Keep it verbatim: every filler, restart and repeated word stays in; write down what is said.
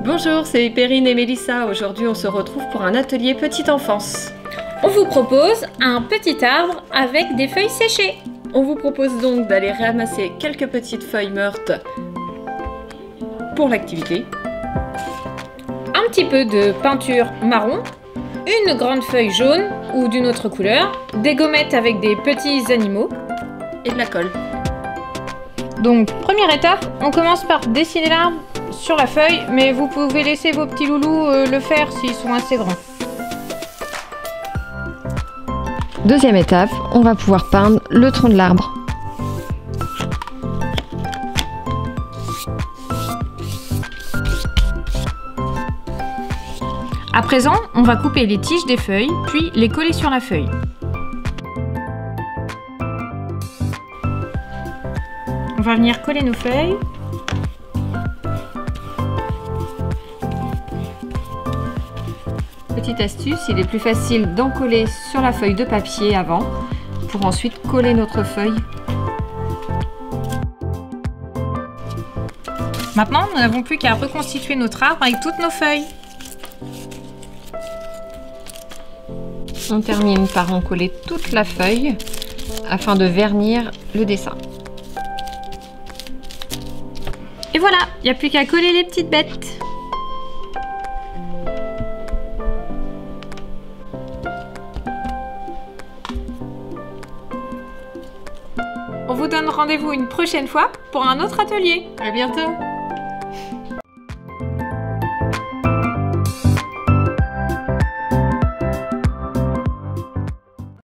Bonjour, c'est Perrine et Mélissa. Aujourd'hui, on se retrouve pour un atelier petite enfance. On vous propose un petit arbre avec des feuilles séchées. On vous propose donc d'aller ramasser quelques petites feuilles mortes pour l'activité. Un petit peu de peinture marron, une grande feuille jaune ou d'une autre couleur, des gommettes avec des petits animaux et de la colle. Donc, première étape, on commence par dessiner l'arbre sur la feuille, mais vous pouvez laisser vos petits loulous euh, le faire s'ils sont assez grands. Deuxième étape, on va pouvoir peindre le tronc de l'arbre. À présent, on va couper les tiges des feuilles, puis les coller sur la feuille. On va venir coller nos feuilles. Petite astuce, il est plus facile d'en coller sur la feuille de papier avant, pour ensuite coller notre feuille. Maintenant, nous n'avons plus qu'à reconstituer notre arbre avec toutes nos feuilles. On termine par en coller toute la feuille afin de vernir le dessin. Et voilà, il n'y a plus qu'à coller les petites bêtes. On vous donne rendez-vous une prochaine fois pour un autre atelier. À bientôt!